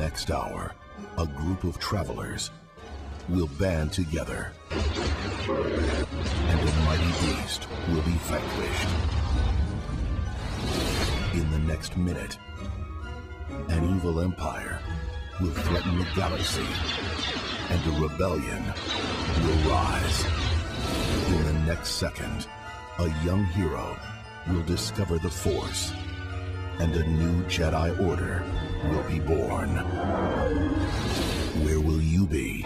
next hour, a group of travelers will band together, and a mighty beast will be vanquished. In the next minute, an evil empire will threaten the galaxy, and a rebellion will rise. In the next second, a young hero will discover the Force, and a new Jedi Order will be born. Where will you be?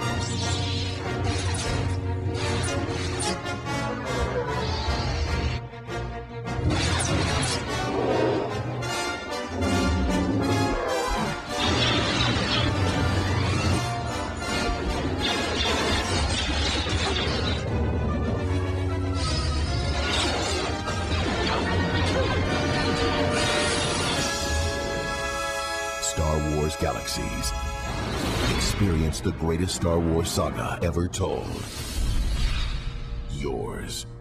Star Wars Galaxies. Experience the greatest Star Wars saga ever told. Yours.